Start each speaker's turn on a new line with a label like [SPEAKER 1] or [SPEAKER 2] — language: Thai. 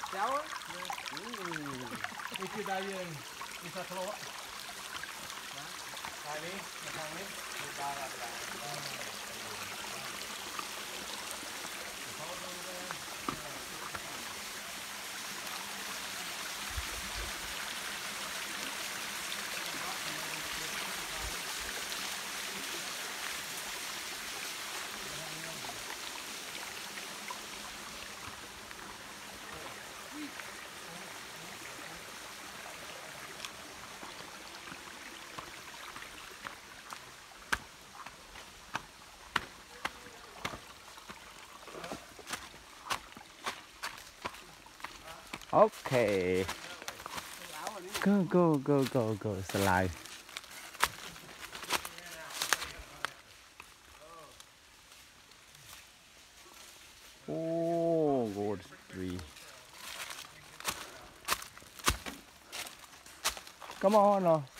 [SPEAKER 1] เจ้า
[SPEAKER 2] นี่คือได้ยังมีสักโลนะทางนี้ทางนี้ดูตาอะไร
[SPEAKER 1] โอเค go สไลด์โอ้ good tree come on เนาะ